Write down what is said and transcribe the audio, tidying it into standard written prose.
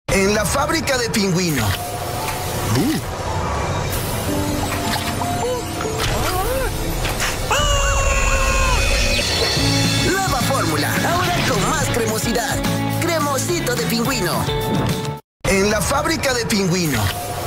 En la fábrica de Pingüino. Nueva fórmula, ahora con más cremosidad. Cremosito de Pingüino. En la fábrica de Pingüino.